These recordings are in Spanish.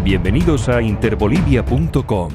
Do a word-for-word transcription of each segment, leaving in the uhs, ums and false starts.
Bienvenidos a interbolivia punto com.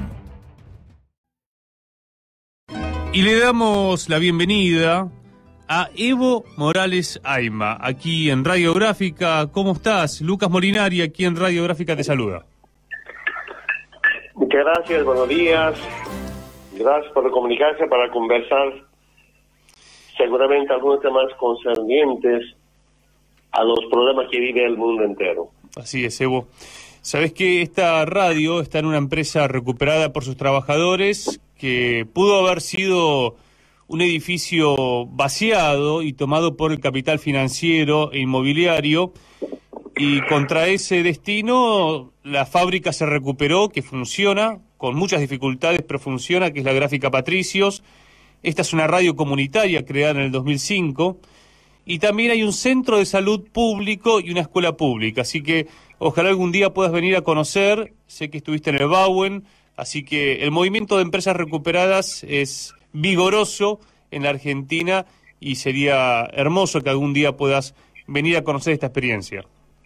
Y le damos la bienvenida a Evo Morales Ayma, aquí en Radiográfica. ¿Cómo estás? Lucas Molinari, aquí en Radiográfica, te saluda. Muchas gracias, buenos días. Gracias por comunicarse para conversar seguramente algunos temas concernientes a los problemas que vive el mundo entero. Así es, Evo. Sabés que esta radio está en una empresa recuperada por sus trabajadores, que pudo haber sido un edificio vaciado y tomado por el capital financiero e inmobiliario, y contra ese destino la fábrica se recuperó, que funciona, con muchas dificultades, pero funciona, que es la Gráfica Patricios. Esta es una radio comunitaria creada en el dos mil cinco, y también hay un centro de salud público y una escuela pública, así que ojalá algún día puedas venir a conocer. Sé que estuviste en el Bauen, así que el movimiento de empresas recuperadas es vigoroso en la Argentina y sería hermoso que algún día puedas venir a conocer esta experiencia.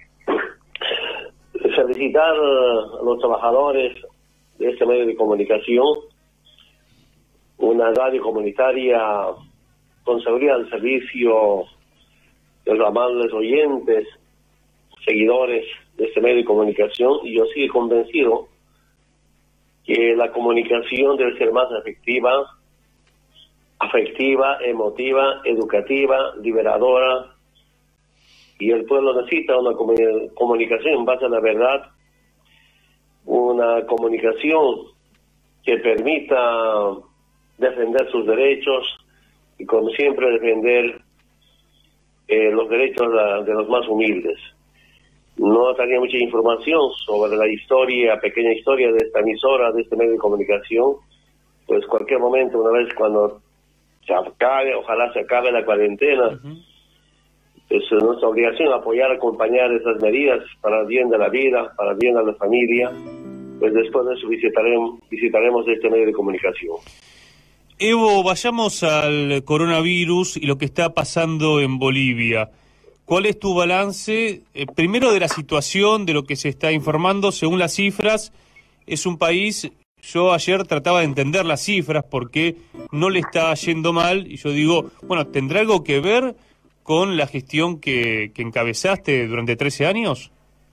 Felicitar a los trabajadores de este medio de comunicación, una radio comunitaria con seguridad al servicio de los amables oyentes, seguidores de este medio de comunicación, y yo sigo convencido que la comunicación debe ser más efectiva, afectiva, emotiva, educativa, liberadora, y el pueblo necesita una comun- comunicación en base a la verdad, una comunicación que permita defender sus derechos y, como siempre, defender eh, los derechos de, de los más humildes. No tenía mucha información sobre la historia, pequeña historia de esta emisora, de este medio de comunicación. Pues cualquier momento, una vez cuando se acabe, ojalá se acabe la cuarentena, uh-huh. Es nuestra obligación apoyar, acompañar esas medidas para el bien de la vida, para el bien de la familia. Pues después de eso visitaremos, visitaremos este medio de comunicación. Evo, vayamos al coronavirus y lo que está pasando en Bolivia. ¿Cuál es tu balance, eh, primero de la situación, de lo que se está informando? Según las cifras, es un país, yo ayer trataba de entender las cifras porque no le está yendo mal, y yo digo, bueno, ¿tendrá algo que ver con la gestión que, que encabezaste durante trece años?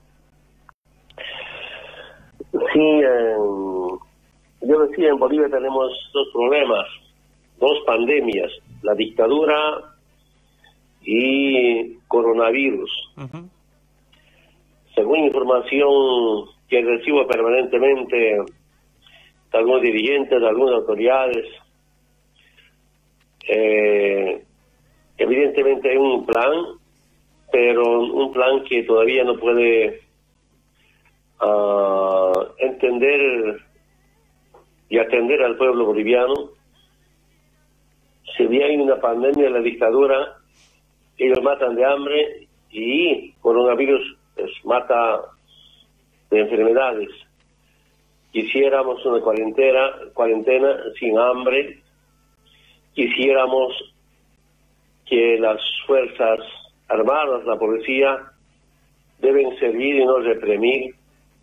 Sí, eh, yo decía, en Bolivia tenemos dos problemas, dos pandemias, la dictadura y coronavirus. Uh-huh. Según información que recibo permanentemente de algunos dirigentes, de algunas autoridades, eh, evidentemente hay un plan, pero un plan que todavía no puede uh, entender y atender al pueblo boliviano. Si bien hay una pandemia, la dictadura, ellos matan de hambre, y coronavirus pues, mata de enfermedades. Quisiéramos una cuarentena, cuarentena sin hambre. Quisiéramos que las fuerzas armadas, la policía, deben servir y no reprimir.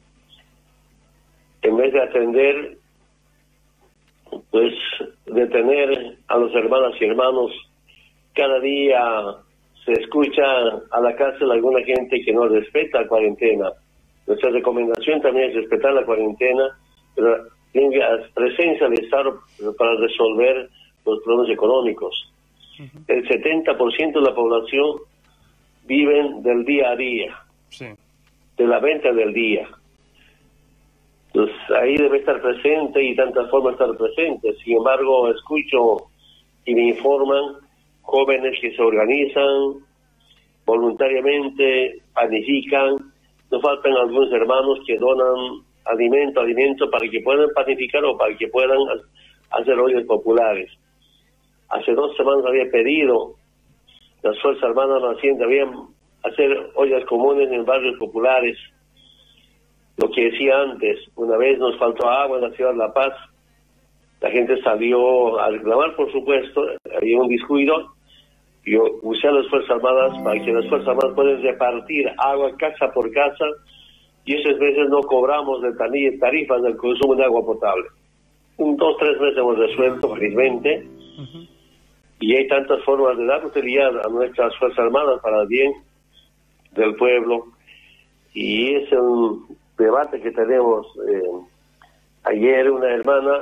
En vez de atender, pues detener a los hermanas y hermanos. Cada día se escucha a la cárcel alguna gente que no respeta la cuarentena. Nuestra recomendación también es respetar la cuarentena, pero tenga presencia del Estado para resolver los problemas económicos. Uh-huh. El setenta por ciento de la población viven del día a día, sí. de la venta del día. Entonces ahí debe estar presente y tantas formas estar presente. Sin embargo, escucho y me informan jóvenes que se organizan voluntariamente, panifican. Nos faltan algunos hermanos que donan alimento, alimento para que puedan panificar o para que puedan hacer ollas populares. Hace dos semanas había pedido las Fuerzas Armadas nacientes, habían hacer ollas comunes en barrios populares. Lo que decía antes, una vez nos faltó agua en la ciudad de La Paz, la gente salió a reclamar, por supuesto, había un descuido. Yo usé a las Fuerzas Armadas para que las Fuerzas Armadas puedan repartir agua casa por casa y esas veces no cobramos de tarifas del consumo de agua potable. Un dos, tres meses hemos resuelto, felizmente, uh-huh. Y hay tantas formas de dar utilidad a nuestras Fuerzas Armadas para el bien del pueblo, y es un debate que tenemos. Eh, ayer una hermana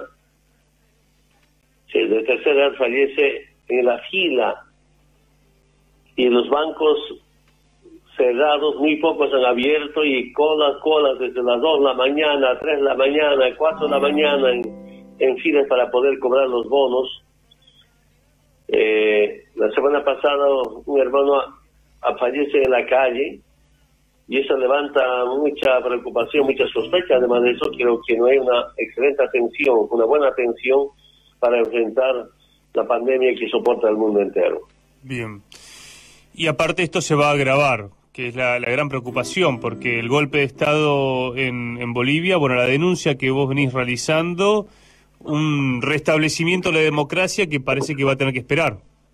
eh, de tercera edad fallece en la fila, y los bancos cerrados, muy pocos han abierto, y colas, colas desde las dos de la mañana, tres de la mañana, cuatro de la mañana en, en filas para poder cobrar los bonos. Eh, la semana pasada un hermano a, a fallece en la calle, y eso levanta mucha preocupación, mucha sospecha. Además de eso, creo que no hay una excelente atención, una buena atención para enfrentar la pandemia que soporta el mundo entero. Bien. Y aparte esto se va a agravar, que es la, la gran preocupación, porque el golpe de Estado en, en Bolivia, bueno, la denuncia que vos venís realizando, un restablecimiento de la democracia que parece que va a tener que esperar.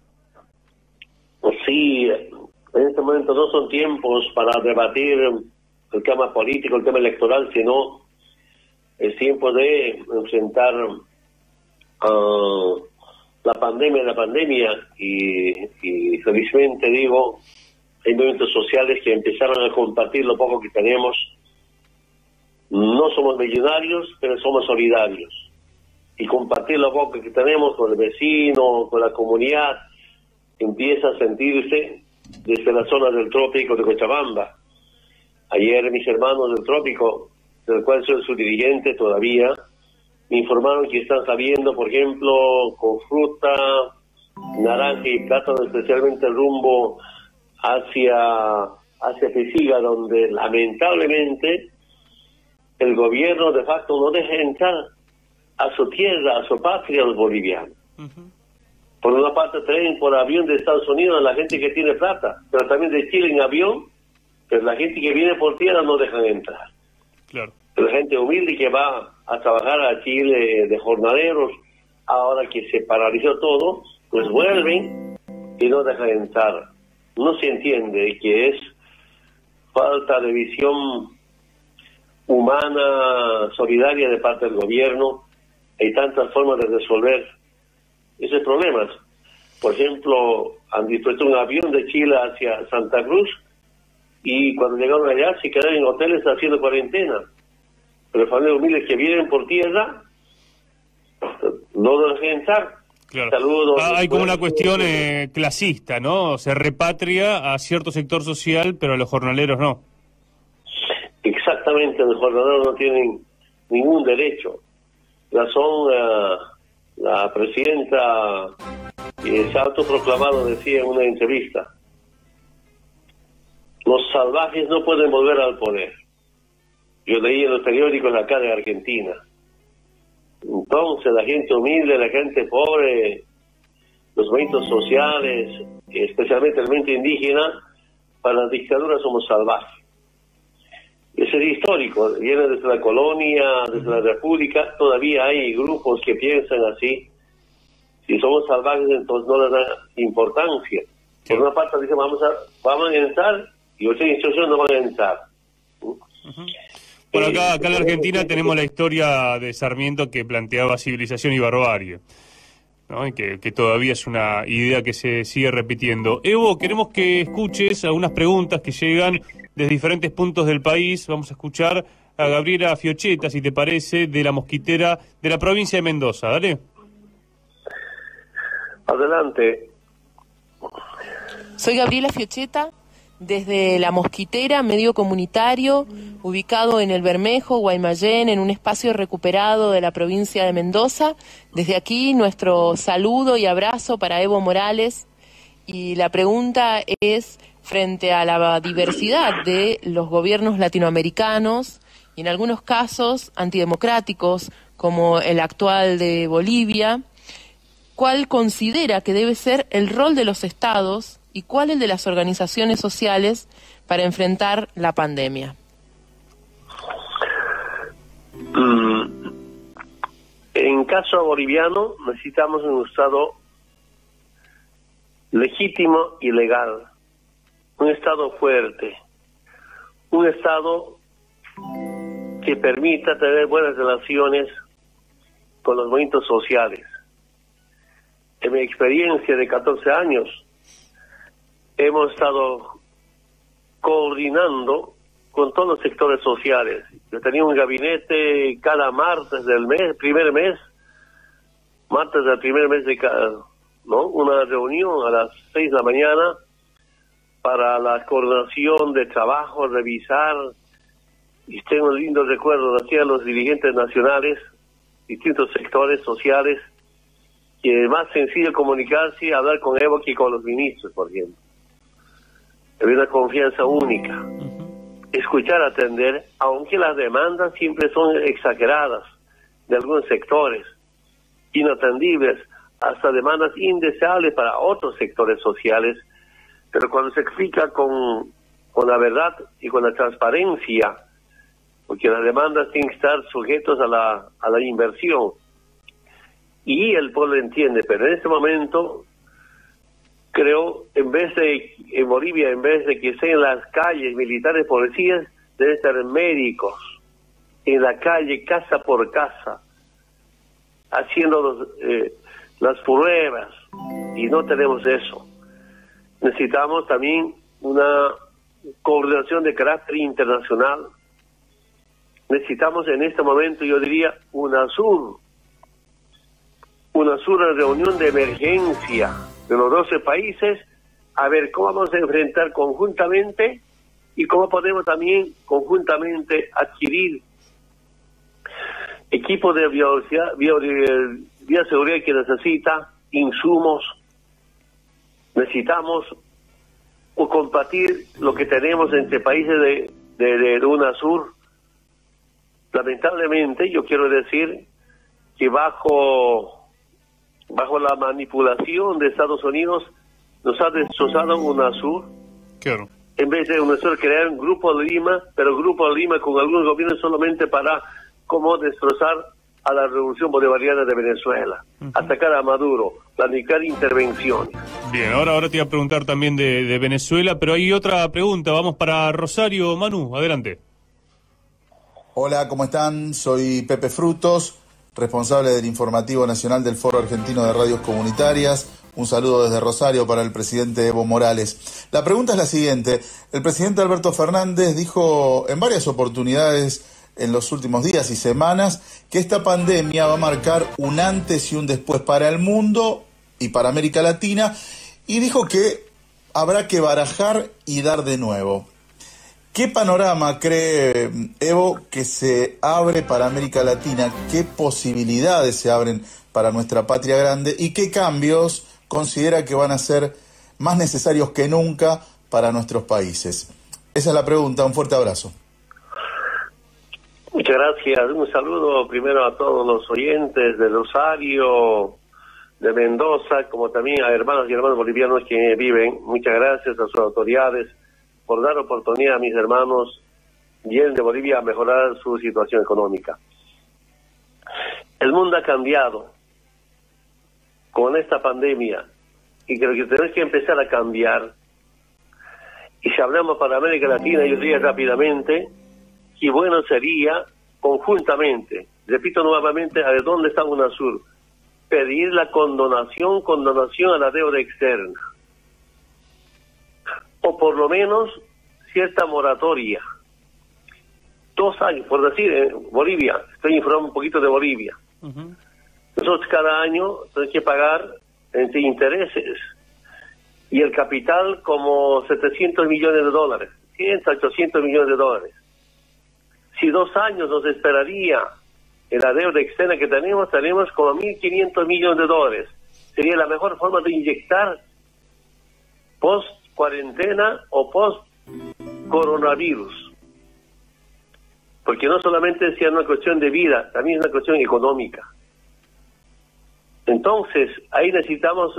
Sí, en este momento no son tiempos para debatir el tema político, el tema electoral, sino es tiempo de enfrentar uh, la pandemia, la pandemia, y, y felizmente digo, hay movimientos sociales que empezaron a compartir lo poco que tenemos. No somos millonarios, pero somos solidarios. Y compartir lo poco que tenemos con el vecino, con la comunidad, empieza a sentirse desde la zona del trópico de Cochabamba. Ayer mis hermanos del trópico, del cual soy su dirigente todavía, me informaron que están sabiendo, por ejemplo, con fruta, naranja y plátano, especialmente el rumbo hacia, hacia Pesiga, donde lamentablemente el gobierno de facto no deja entrar a su tierra, a su patria, a los bolivianos. Uh-huh. Por una parte traen por avión de Estados Unidos a la gente que tiene plata, pero también de Chile en avión, pero la gente que viene por tierra no dejan entrar. Claro. La gente humilde que va a trabajar a Chile de jornaleros, ahora que se paralizó todo, pues vuelven y no dejan entrar. No se entiende que es falta de visión humana, solidaria de parte del gobierno. Hay tantas formas de resolver esos problemas. Por ejemplo, han dispuesto un avión de Chile hacia Santa Cruz, y cuando llegaron allá se quedaron en hoteles haciendo cuarentena. Pero familias humildes que vienen por tierra no dejan entrar. Claro. Saludos. Ah, hay como una cuestión eh, clasista, ¿no? Se repatria a cierto sector social, pero a los jornaleros no. Exactamente, los jornaleros no tienen ningún derecho. Razón, uh, la presidenta eh, se ha autoproclamado, decía en una entrevista: los salvajes no pueden volver al poder. Yo leí en los periódicos acá de Argentina. Entonces la gente humilde, la gente pobre, los movimientos sociales, especialmente el movimiento indígena, para las dictaduras somos salvajes. Ese es histórico, viene desde la colonia, desde la república. Todavía hay grupos que piensan así. Si somos salvajes, entonces no les da importancia. Por una parte dicen, vamos a, vamos a entrar, y otras instituciones no van a entrar. Uh-huh. Bueno, acá, acá en la Argentina tenemos la historia de Sarmiento, que planteaba civilización y barbarie, ¿no? Y que, que todavía es una idea que se sigue repitiendo. Evo, queremos que escuches algunas preguntas que llegan desde diferentes puntos del país. Vamos a escuchar a Gabriela Fiocheta, si te parece, de La Mosquitera, de la provincia de Mendoza. Dale. Adelante. Soy Gabriela Fiocheta, desde La Mosquitera, medio comunitario, ubicado en El Bermejo, Guaymallén, en un espacio recuperado de la provincia de Mendoza. Desde aquí, nuestro saludo y abrazo para Evo Morales. Y la pregunta es, frente a la diversidad de los gobiernos latinoamericanos, y en algunos casos antidemocráticos, como el actual de Bolivia, ¿cuál considera que debe ser el rol de los estados y cuál el de las organizaciones sociales para enfrentar la pandemia? Mm, en caso boliviano necesitamos un estado legítimo y legal, un estado fuerte, un estado que permita tener buenas relaciones con los movimientos sociales. En mi experiencia de catorce años, hemos estado coordinando con todos los sectores sociales. Yo tenía un gabinete cada martes del mes, primer mes, martes del primer mes de cada, ¿no? Una reunión a las seis de la mañana para la coordinación de trabajo, revisar, y tengo lindos recuerdos, hacían los dirigentes nacionales, distintos sectores sociales, que es más sencillo comunicarse y hablar con Evo que con los ministros, por ejemplo. Había una confianza única. Escuchar, atender, aunque las demandas siempre son exageradas de algunos sectores, inatendibles, hasta demandas indeseables para otros sectores sociales, pero cuando se explica con, con la verdad y con la transparencia, porque las demandas tienen que estar sujetos a la, a la inversión, y el pueblo entiende, pero en este momento, creo, en vez de, en Bolivia, en vez de que sean las calles militares, policías, deben estar médicos, en la calle, casa por casa, haciendo los, eh, las pruebas, y no tenemos eso. Necesitamos también una coordinación de carácter internacional. Necesitamos en este momento, yo diría, UNASUR, UNASUR, una reunión de emergencia de los doce países, a ver cómo vamos a enfrentar conjuntamente y cómo podemos también conjuntamente adquirir equipos de bioseguridad, bioseguridad que necesita, insumos. Necesitamos o compartir lo que tenemos entre países de, de, de UNASUR. Lamentablemente, yo quiero decir que bajo bajo la manipulación de Estados Unidos nos ha destrozado UNASUR. Claro. En vez de UNASUR crear un Grupo de Lima, pero Grupo de Lima con algunos gobiernos solamente para cómo destrozar a la revolución bolivariana de Venezuela, uh-huh. atacar a Maduro, planificar intervenciones. Bien, ahora, ahora te iba a preguntar también de, de Venezuela, pero hay otra pregunta, vamos para Rosario. Manu, adelante. Hola, ¿cómo están? Soy Pepe Frutos, responsable del Informativo Nacional del Foro Argentino de Radios Comunitarias. Un saludo desde Rosario para el presidente Evo Morales. La pregunta es la siguiente. El presidente Alberto Fernández dijo en varias oportunidades en los últimos días y semanas que esta pandemia va a marcar un antes y un después para el mundo y para América Latina, y dijo que habrá que barajar y dar de nuevo. ¿Qué panorama cree Evo que se abre para América Latina? ¿Qué posibilidades se abren para nuestra patria grande? ¿Y qué cambios considera que van a ser más necesarios que nunca para nuestros países? Esa es la pregunta. Un fuerte abrazo. Muchas gracias. Un saludo primero a todos los oyentes de Rosario, de Mendoza, como también a hermanos y hermanos bolivianos que viven. Muchas gracias a sus autoridades por dar oportunidad a mis hermanos bien de Bolivia a mejorar su situación económica. El mundo ha cambiado con esta pandemia y creo que tenemos que empezar a cambiar. Y si hablamos para América Latina, yo diría rápidamente que bueno sería conjuntamente, repito nuevamente, a ver dónde está UNASUR, pedir la condonación, condonación a la deuda externa, o por lo menos cierta moratoria. Dos años, por decir, en Bolivia, estoy informando un poquito de Bolivia. Uh-huh. Nosotros cada año tenemos que pagar entre intereses y el capital como setecientos millones de dólares, cien, ochocientos millones de dólares. Si dos años nos esperaría en la deuda externa que tenemos, tenemos como mil quinientos millones de dólares. Sería la mejor forma de inyectar post cuarentena o post coronavirus, porque no solamente es una cuestión de vida, también es una cuestión económica. Entonces ahí necesitamos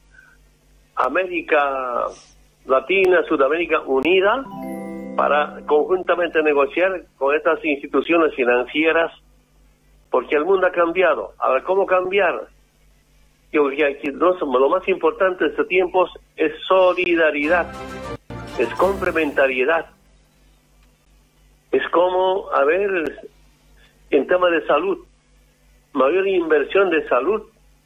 América Latina, Sudamérica unida para conjuntamente negociar con estas instituciones financieras, porque el mundo ha cambiado. Ahora, ¿cómo cambiar? Yo creo que aquí lo más importante de estos tiempos es solidaridad, es complementariedad. Es como, a ver, en tema de salud, mayor inversión de salud.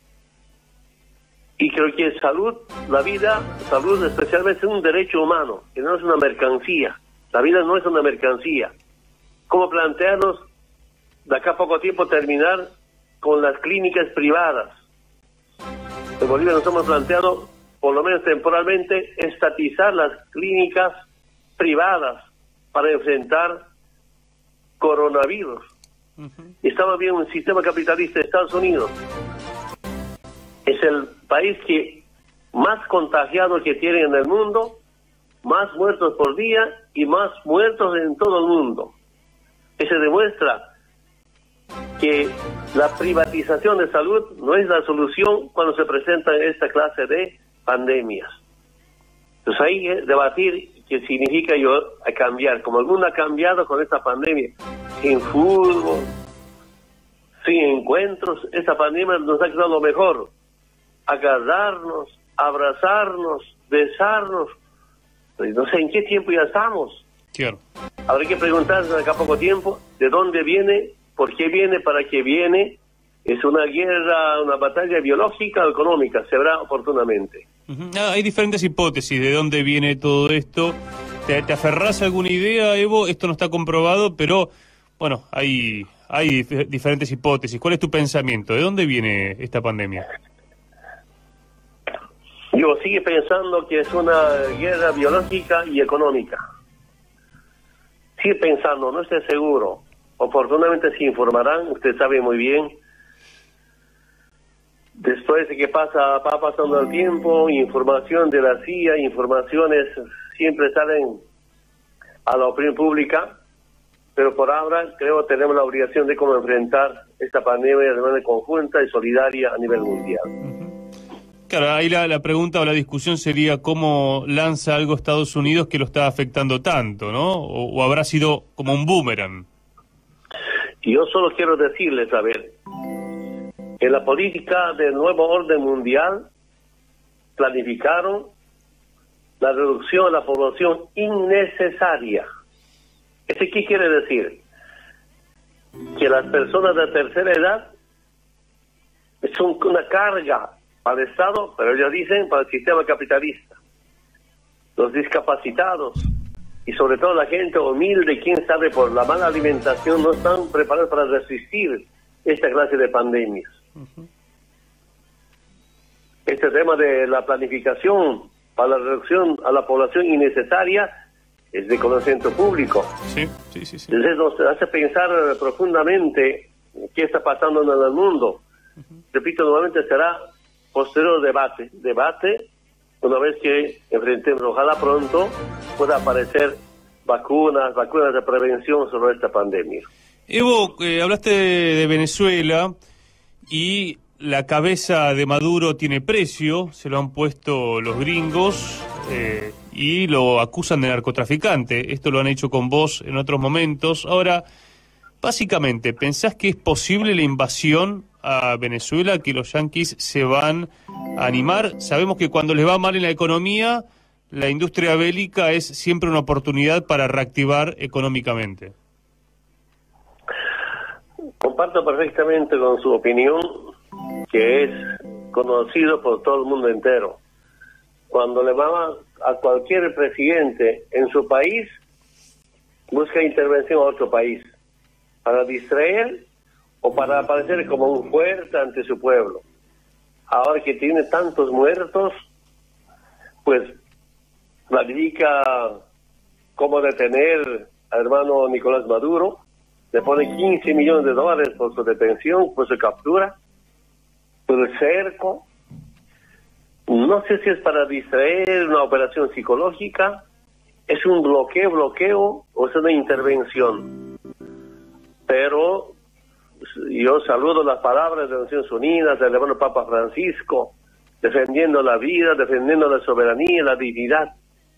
Y creo que salud, la vida, salud especialmente es un derecho humano, que no es una mercancía. La vida no es una mercancía. ¿Cómo plantearnos de acá a poco tiempo terminar con las clínicas privadas? En Bolivia nos hemos planteado, por lo menos temporalmente, estatizar las clínicas privadas para enfrentar coronavirus. Uh-huh. Estamos viendo un sistema capitalista de Estados Unidos. Es el país que más contagiados que tiene en el mundo, más muertos por día y más muertos en todo el mundo. Eso demuestra que la privatización de salud no es la solución cuando se presentan esta clase de pandemias. Entonces hay que debatir qué significa yo a cambiar. Como el mundo ha cambiado con esta pandemia, sin fútbol, sin encuentros, esta pandemia nos ha quedado lo mejor. Agarrarnos, abrazarnos, besarnos. No sé en qué tiempo ya estamos. Claro. Habrá que preguntarse acá a poco tiempo de dónde viene, por qué viene, para qué viene. Es una guerra, una batalla biológica o económica, se verá oportunamente. Uh-huh. Ah, hay diferentes hipótesis de dónde viene todo esto. ¿Te, te aferrás a alguna idea, Evo? Esto no está comprobado, pero bueno, hay, hay dif- diferentes hipótesis. ¿Cuál es tu pensamiento? ¿De dónde viene esta pandemia? Yo sigo pensando que es una guerra biológica y económica. Sigue pensando, no estoy seguro. Oportunamente se informarán, usted sabe muy bien. Después de que pasa, va pasando el tiempo, información de la C I A, informaciones siempre salen a la opinión pública, pero por ahora creo que tenemos la obligación de cómo enfrentar esta pandemia de manera conjunta y solidaria a nivel mundial. Claro, ahí la, la pregunta o la discusión sería cómo lanza algo Estados Unidos que lo está afectando tanto, ¿no? O, o habrá sido como un boomerang. Y yo solo quiero decirles, a ver, en la política del nuevo orden mundial planificaron la reducción de la población innecesaria. ¿Eso qué quiere decir? Que las personas de tercera edad son una carga al Estado, pero ellos dicen para el sistema capitalista. Los discapacitados y sobre todo la gente humilde, quién sabe, por la mala alimentación, no están preparados para resistir esta clase de pandemias. Uh-huh. Este tema de la planificación para la reducción a la población innecesaria es de conocimiento público. Sí, sí, sí, sí. Entonces nos hace pensar profundamente qué está pasando en el mundo. Uh-huh. Repito, nuevamente será posterior debate, debate una vez que enfrentemos, ojalá pronto pueda aparecer vacunas, vacunas de prevención sobre esta pandemia. Evo, eh, hablaste de, de Venezuela y la cabeza de Maduro tiene precio, se lo han puesto los gringos eh, y lo acusan de narcotraficante. Esto lo han hecho con vos en otros momentos. Ahora, básicamente, ¿pensás que es posible la invasión a Venezuela, que los yanquis se van a animar? Sabemos que cuando les va mal en la economía, la industria bélica es siempre una oportunidad para reactivar económicamente. Comparto perfectamente con su opinión, que es conocido por todo el mundo entero. Cuando le va a cualquier presidente en su país, busca intervención a otro país, para distraer o para aparecer como un fuerte ante su pueblo. Ahora que tiene tantos muertos, pues planifica cómo detener al hermano Nicolás Maduro, le pone quince millones de dólares por su detención, por su captura, por el cerco. No sé si es para distraer, una operación psicológica, es un bloqueo, bloqueo o es una intervención. Pero yo saludo las palabras de las Naciones Unidas, del hermano Papa Francisco, defendiendo la vida, defendiendo la soberanía, la dignidad.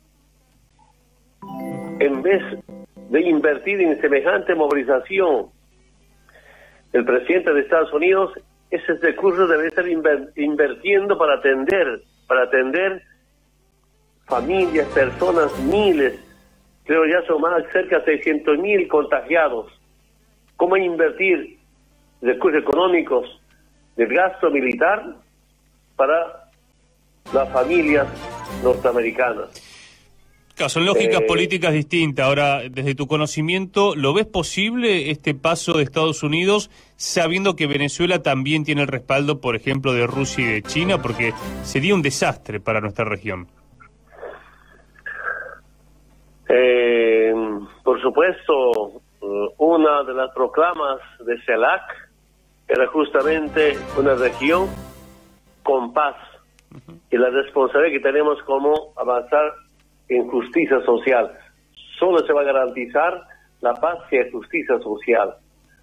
En vez de invertir en semejante movilización, el presidente de Estados Unidos, ese recurso debe estar inver- invirtiendo para atender, para atender familias, personas, miles creo ya son más cerca de seiscientos mil contagiados. ¿Cómo invertir recursos económicos del gasto militar para las familias norteamericanas? Claro, son lógicas Eh, políticas distintas. Ahora, desde tu conocimiento, ¿lo ves posible este paso de Estados Unidos sabiendo que Venezuela también tiene el respaldo, por ejemplo, de Rusia y de China? Porque sería un desastre para nuestra región. Eh, por supuesto, una de las proclamas de CELAC era justamente una región con paz, y la responsabilidad que tenemos como avanzar en justicia social. Solo se va a garantizar la paz si hay justicia social.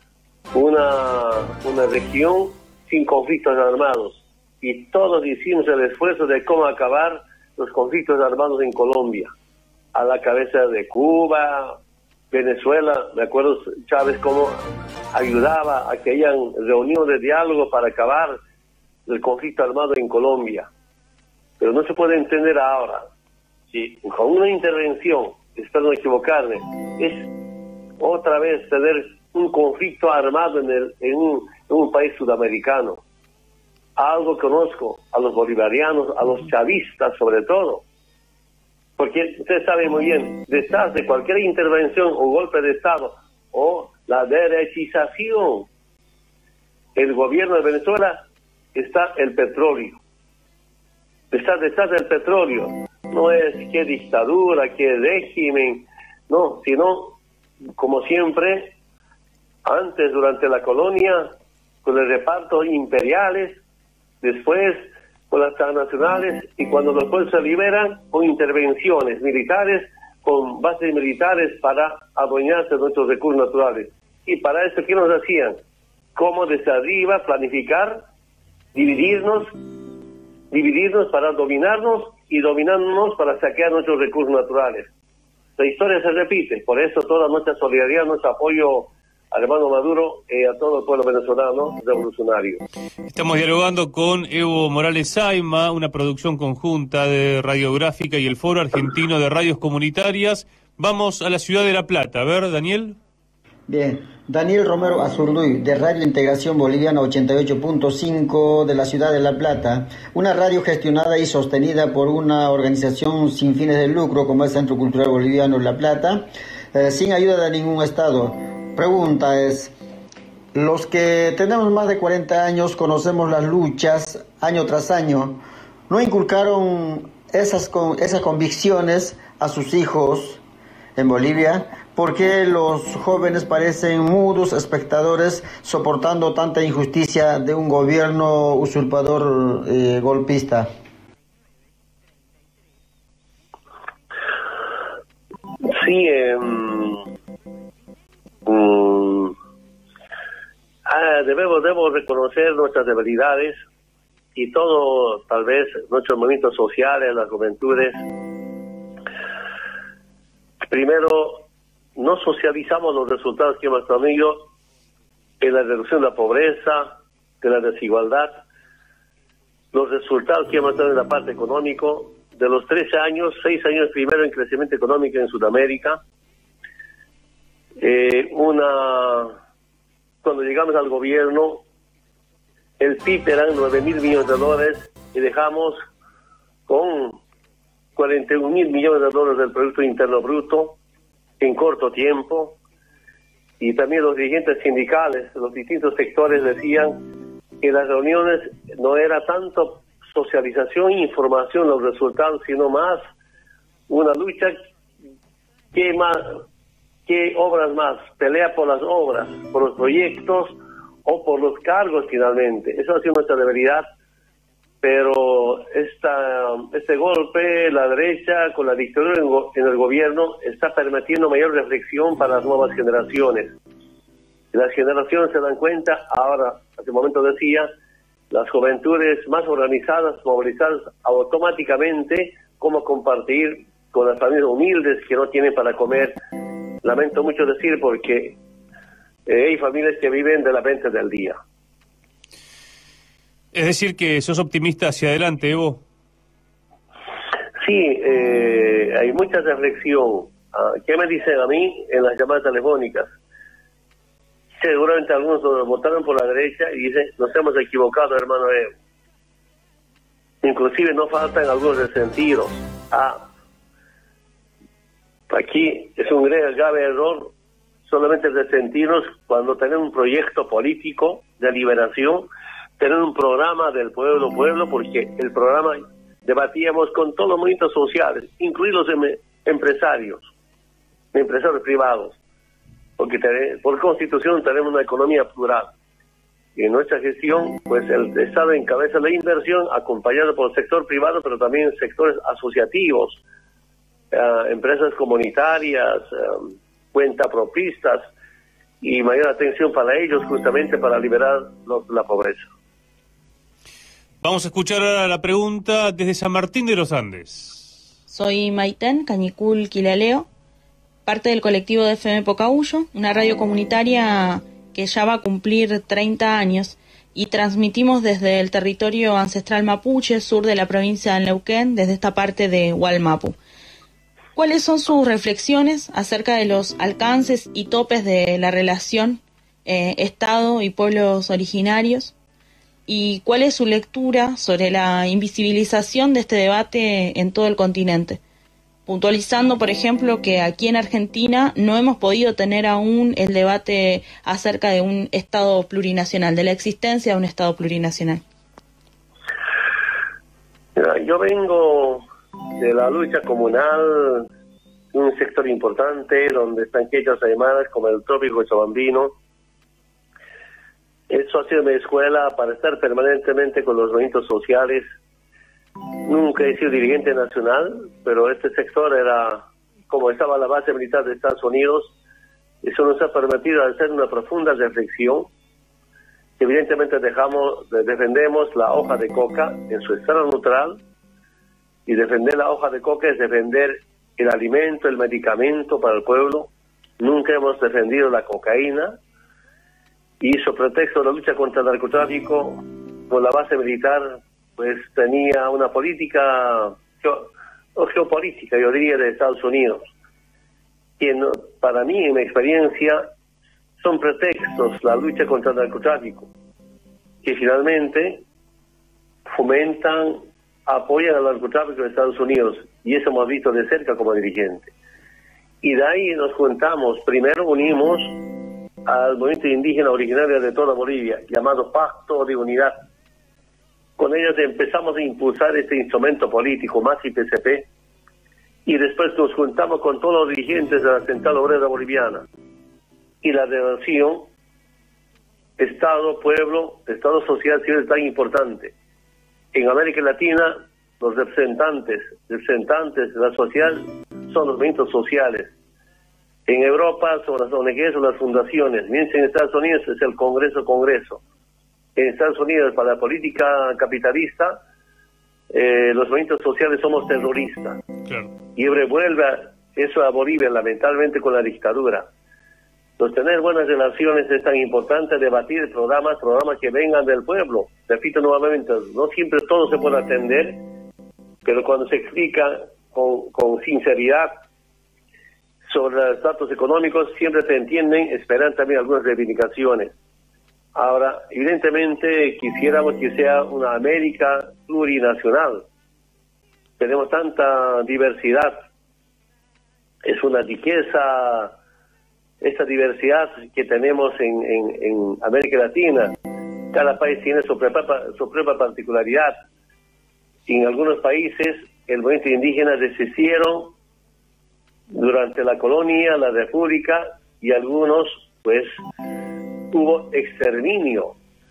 Una, una región sin conflictos armados. Y todos hicimos el esfuerzo de cómo acabar los conflictos armados en Colombia. A la cabeza de Cuba, Venezuela, me acuerdo Chávez cómo ayudaba a que hayan reuniones de diálogo para acabar el conflicto armado en Colombia. Pero no se puede entender ahora. Si con una intervención, espero no equivocarme, es otra vez tener un conflicto armado en, el, en, un, en un país sudamericano. Algo conozco a los bolivarianos, a los chavistas sobre todo, porque usted sabe muy bien, detrás de cualquier intervención o golpe de Estado o la derechización el gobierno de Venezuela está el petróleo. Está detrás del petróleo. No es qué dictadura, qué régimen, no, sino, como siempre, antes, durante la colonia, con el reparto imperiales, después con las transnacionales, y cuando los pueblos se liberan, con intervenciones militares, con bases militares para adueñarse de nuestros recursos naturales. Y para eso, ¿qué nos hacían? Cómo desde arriba planificar, dividirnos, dividirnos para dominarnos y dominarnos para saquear nuestros recursos naturales. La historia se repite, por eso toda nuestra solidaridad, nuestro apoyo al hermano Maduro y a todo el pueblo venezolano revolucionario. Estamos dialogando con Evo Morales Saima, una producción conjunta de Radiográfica y el Foro Argentino de Radios Comunitarias. Vamos a la ciudad de La Plata. A ver, Daniel. Bien, Daniel Romero Azurduy, de Radio Integración Boliviana ochenta y ocho punto cinco de la ciudad de La Plata, una radio gestionada y sostenida por una organización sin fines de lucro como el Centro Cultural Boliviano La Plata, eh, sin ayuda de ningún Estado. Pregunta es, los que tenemos más de cuarenta años conocemos las luchas año tras año, ¿no inculcaron esas, con, esas convicciones a sus hijos en Bolivia? ¿Por qué los jóvenes parecen mudos espectadores soportando tanta injusticia de un gobierno usurpador eh, golpista? Sí, eh, um, ah, debemos, debemos reconocer nuestras debilidades y todo, tal vez, nuestros movimientos sociales, las juventudes. Primero, no socializamos los resultados que hemos tenido en la reducción de la pobreza, de la desigualdad, los resultados que hemos tenido en la parte económica, de los trece años, seis años primero en crecimiento económico en Sudamérica. Eh, una, cuando llegamos al gobierno, el P I B eran nueve mil millones de dólares y dejamos con cuarenta y un mil millones de dólares del Producto Interno Bruto en corto tiempo. Y también los dirigentes sindicales, los distintos sectores decían que las reuniones no era tanto socialización e información los resultados, sino más una lucha que más, que obras más, pelea por las obras, por los proyectos o por los cargos finalmente. Eso ha sido nuestra debilidad, pero esta, este golpe, la derecha con la dictadura en, go, en el gobierno está permitiendo mayor reflexión para las nuevas generaciones. Las generaciones se dan cuenta, ahora, hace un momento decía, las juventudes más organizadas, movilizadas automáticamente, cómo compartir con las familias humildes que no tienen para comer. Lamento mucho decir porque eh, hay familias que viven de la venta del día. Es decir, que sos optimista hacia adelante, Evo. Sí, eh, hay mucha reflexión. Uh, ¿Qué me dicen a mí en las llamadas telefónicas? Seguramente algunos votaron por la derecha y dicen, nos hemos equivocado, hermano Evo. Inclusive no faltan algunos resentidos. Ah, aquí es un grave error solamente resentirnos cuando tenemos un proyecto político de liberación, tener un programa del pueblo, pueblo, porque el programa debatíamos con todos los movimientos sociales, incluidos los em empresarios, empresarios privados, porque tenemos, por constitución tenemos una economía plural. Y en nuestra gestión, pues el Estado encabeza la inversión, acompañado por el sector privado, pero también sectores asociativos, uh, empresas comunitarias, uh, cuentapropistas, y mayor atención para ellos, justamente para liberar los, la pobreza. Vamos a escuchar ahora la pregunta desde San Martín de los Andes. Soy Maitén Cañicul Quilaleo, parte del colectivo de F M Pocahuyo, una radio comunitaria que ya va a cumplir treinta años, y transmitimos desde el territorio ancestral mapuche, sur de la provincia de Neuquén, desde esta parte de Hualmapu. ¿Cuáles son sus reflexiones acerca de los alcances y topes de la relación eh, Estado y pueblos originarios? ¿Y cuál es su lectura sobre la invisibilización de este debate en todo el continente? Puntualizando, por ejemplo, que aquí en Argentina no hemos podido tener aún el debate acerca de un Estado plurinacional, de la existencia de un Estado plurinacional. Mira, yo vengo de la lucha comunal, un sector importante donde están quechas aymaras como el trópico chabambino. Eso ha sido mi escuela para estar permanentemente con los movimientos sociales. Nunca he sido dirigente nacional, pero este sector era, como estaba la base militar de Estados Unidos, eso nos ha permitido hacer una profunda reflexión. Evidentemente dejamos, defendemos la hoja de coca en su estado neutral, y defender la hoja de coca es defender el alimento, el medicamento para el pueblo. Nunca hemos defendido la cocaína, y sobre pretexto de la lucha contra el narcotráfico, con la base militar, pues tenía una política geo, o geopolítica, yo diría, de Estados Unidos, que no, para mí, en mi experiencia, son pretextos la lucha contra el narcotráfico, que finalmente fomentan, apoyan al narcotráfico de Estados Unidos, y eso hemos visto de cerca como dirigente. Y de ahí nos juntamos, primero unimos al movimiento indígena originario de toda Bolivia, llamado Pacto de Unidad. Con ellos empezamos a impulsar este instrumento político, M A S y P C P, y después nos juntamos con todos los dirigentes de la Central Obrera Boliviana. Y la relación Estado-Pueblo, Estado-Sociedad civil es tan importante. En América Latina, los representantes, representantes de la sociedad son los movimientos sociales. En Europa son las O N Ges o las fundaciones. Mientras en Estados Unidos es el Congreso-Congreso. En Estados Unidos, para la política capitalista, eh, los movimientos sociales somos terroristas. Claro. Y revuelve eso a Bolivia, lamentablemente, con la dictadura. Entonces, tener buenas relaciones es tan importante, debatir programas, programas que vengan del pueblo. Repito nuevamente, no siempre todo se puede atender, pero cuando se explica con, con sinceridad sobre los datos económicos, siempre se entienden, esperan también algunas reivindicaciones. Ahora, evidentemente, quisiéramos que sea una América plurinacional. Tenemos tanta diversidad. Es una riqueza esta diversidad que tenemos en, en, en América Latina. Cada país tiene su propia, su propia particularidad. En algunos países, el movimiento indígena resistieron durante la colonia, la república, y algunos, pues, hubo exterminio.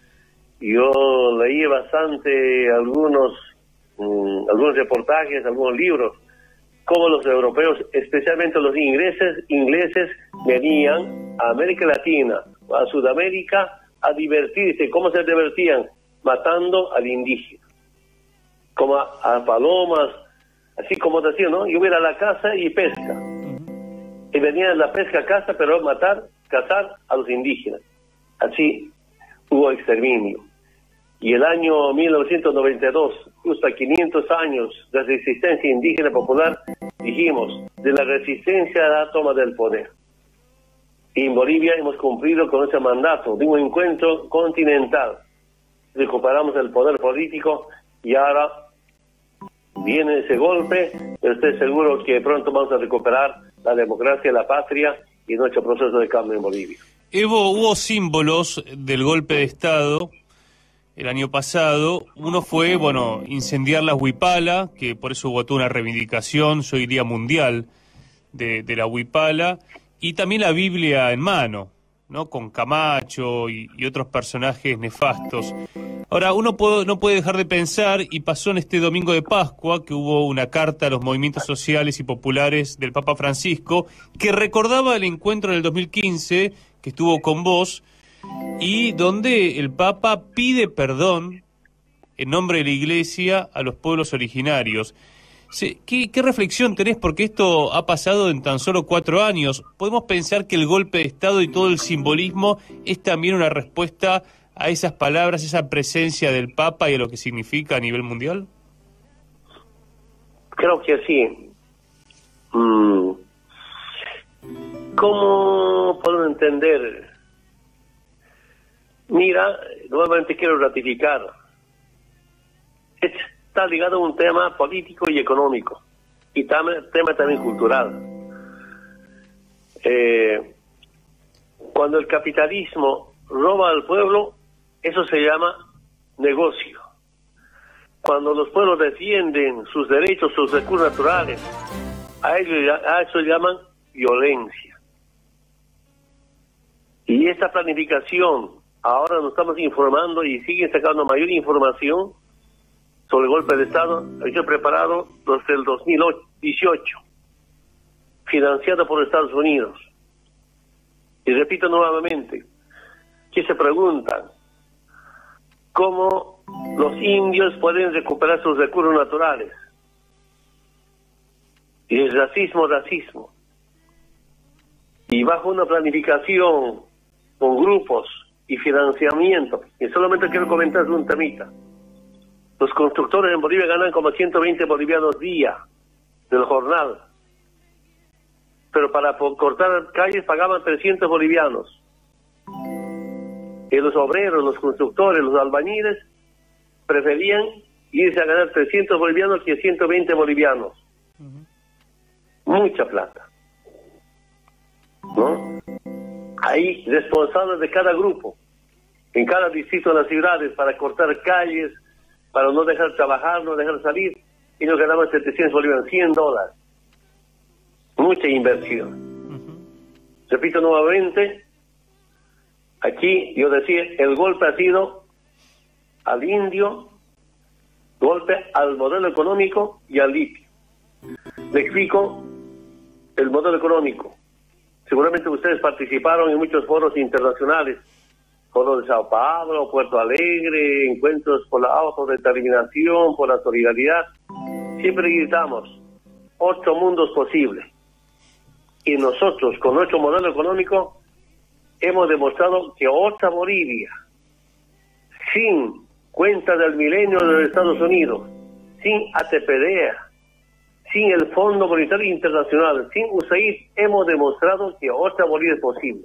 Yo leí bastante algunos, mmm, algunos reportajes, algunos libros, cómo los europeos, especialmente los ingleses, ingleses venían a América Latina, a Sudamérica, a divertirse. ¿Cómo se divertían? Matando al indígena, como a, a palomas, así como decían, ¿no? Yo voy a la casa y pesca. Y venían a la pesca a casa, pero matar, cazar a los indígenas. Así hubo exterminio. Y el año mil novecientos noventa y dos, justo a quinientos años de resistencia indígena popular, dijimos, de la resistencia a la toma del poder. Y en Bolivia hemos cumplido con ese mandato de un encuentro continental. Recuperamos el poder político y ahora viene ese golpe, pero estoy seguro que pronto vamos a recuperar la democracia, la patria y nuestro proceso de cambio en Bolivia. Evo, hubo símbolos del golpe de Estado el año pasado. Uno fue, bueno, incendiar la huipala, que por eso hubo toda una reivindicación, hoy día mundial, de, de la huipala, y también la Biblia en mano, ¿no? Con Camacho y, y otros personajes nefastos. Ahora, uno puede, no puede dejar de pensar, y pasó en este domingo de Pascua, que hubo una carta a los movimientos sociales y populares del Papa Francisco, que recordaba el encuentro del dos mil quince, que estuvo con vos, y donde el Papa pide perdón en nombre de la Iglesia a los pueblos originarios. ¿Qué, qué reflexión tenés? Porque esto ha pasado en tan solo cuatro años. ¿Podemos pensar que el golpe de Estado y todo el simbolismo es también una respuesta a esas palabras, esa presencia del Papa y a lo que significa a nivel mundial? Creo que sí. Mm. ¿Cómo puedo entender? Mira, nuevamente quiero ratificar. Está ligado a un tema político y económico, y también, tema también cultural. Eh, cuando el capitalismo roba al pueblo, eso se llama negocio. Cuando los pueblos defienden sus derechos, sus recursos naturales, a, ellos, a eso llaman violencia. Y esta planificación, ahora nos estamos informando y siguen sacando mayor información sobre el golpe de Estado, hecho preparado desde el dos mil dieciocho, financiado por Estados Unidos. Y repito nuevamente, que se preguntan cómo los indios pueden recuperar sus recursos naturales. Y el racismo, racismo. Y bajo una planificación con grupos y financiamiento, y solamente quiero comentar un temita. Los constructores en Bolivia ganan como ciento veinte bolivianos día del jornal, pero para cortar calles pagaban trescientos bolivianos. Y los obreros, los constructores, los albañiles preferían irse a ganar trescientos bolivianos que ciento veinte bolivianos. Uh-huh. Mucha plata, ¿no? Hay responsables de cada grupo, en cada distrito de las ciudades, para cortar calles, para no dejar trabajar, no dejar salir, y nos ganaban setecientos bolivianos, cien dólares. Mucha inversión. Uh-huh. Repito nuevamente, aquí yo decía, el golpe ha sido al indio, golpe al modelo económico y al litio. Le explico el modelo económico. Seguramente ustedes participaron en muchos foros internacionales, foro de Sao Paulo, Puerto Alegre, encuentros por la autodeterminación, por la solidaridad. Siempre gritamos, ocho mundos posibles. Y nosotros, con nuestro modelo económico, hemos demostrado que otra Bolivia, sin cuenta del milenio de los Estados Unidos, sin A T P D A, sin el Fondo Monetario Internacional, sin U S A I D, hemos demostrado que otra Bolivia es posible.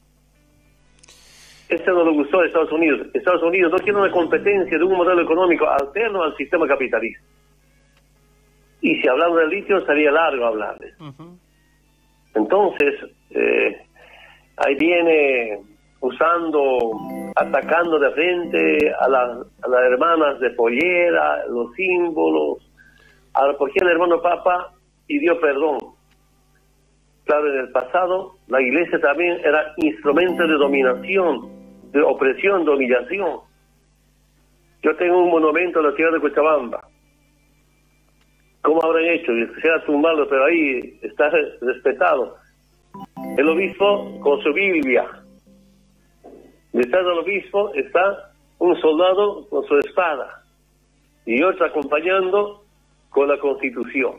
Este no le gustó a Estados Unidos. Estados Unidos no quiere una competencia de un modelo económico alterno al sistema capitalista. Y si hablamos del litio, sería largo hablarles. Uh-huh. Entonces, eh, ahí viene usando, atacando de frente a, la, a las hermanas de pollera, los símbolos. Ahora, ¿por qué el hermano Papa pidió perdón? Claro, en el pasado la Iglesia también era instrumento de dominación, de opresión, de humillación. Yo tengo un monumento en la ciudad de Cochabamba. ¿Cómo habrán hecho? Quisiera tumbarlo, pero ahí está respetado. El obispo con su Biblia. Detrás del obispo está un soldado con su espada y otro acompañando con la Constitución.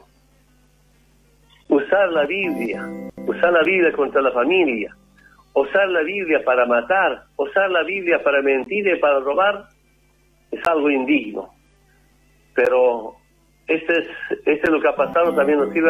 Usar la Biblia, usar la Biblia contra la familia, usar la Biblia para matar, usar la Biblia para mentir y para robar, es algo indigno. Pero este es, este es lo que ha pasado, también nos sirve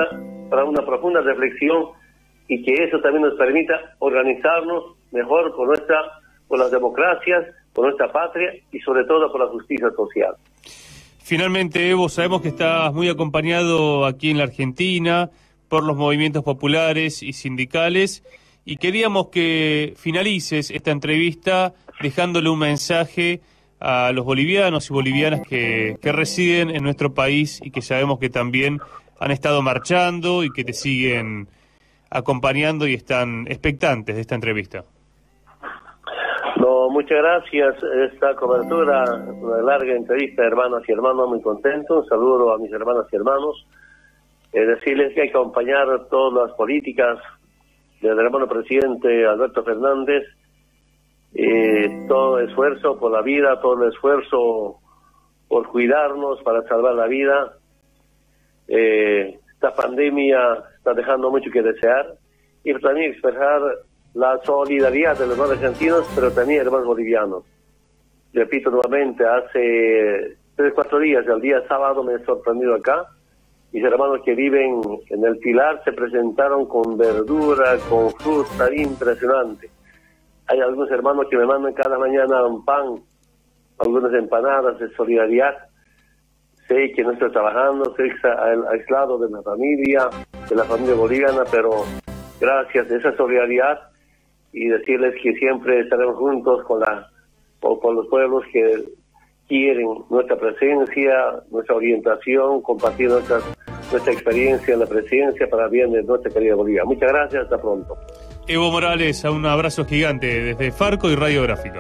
para una profunda reflexión y que eso también nos permita organizarnos mejor por nuestra, por las democracias, por nuestra patria y sobre todo por la justicia social. Finalmente, Evo, sabemos que estás muy acompañado aquí en la Argentina por los movimientos populares y sindicales y queríamos que finalices esta entrevista dejándole un mensaje a los bolivianos y bolivianas que, que residen en nuestro país y que sabemos que también han estado marchando y que te siguen acompañando y están expectantes de esta entrevista. No, muchas gracias. Esta cobertura, una larga entrevista, hermanas y hermanos, muy contento. Un saludo a mis hermanas y hermanos. Eh, decirles que hay que acompañar todas las políticas del hermano presidente Alberto Fernández. Eh, todo esfuerzo por la vida, todo el esfuerzo por cuidarnos para salvar la vida. Eh, esta pandemia está dejando mucho que desear y también expresar la solidaridad de los hermanos argentinos, pero también hermanos bolivianos. Repito nuevamente, hace tres, cuatro días, el día sábado me he sorprendido acá, mis hermanos que viven en el Pilar se presentaron con verdura, con fruta, impresionante. Hay algunos hermanos que me mandan cada mañana un pan, algunas empanadas de solidaridad. Sé que no estoy trabajando, estoy aislado de la familia, de la familia boliviana, pero gracias a esa solidaridad y decirles que siempre estaremos juntos con, la, con, con los pueblos que quieren nuestra presencia, nuestra orientación, compartir nuestra, nuestra experiencia en la presidencia para el bien de nuestra querida Bolivia. Muchas gracias, hasta pronto. Evo Morales, un abrazo gigante desde Farco y Radiográfica.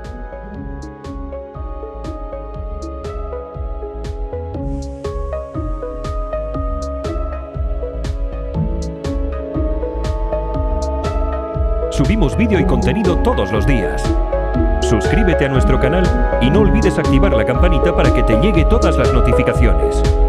Subimos vídeo y contenido todos los días. Suscríbete a nuestro canal y no olvides activar la campanita para que te llegue todas las notificaciones.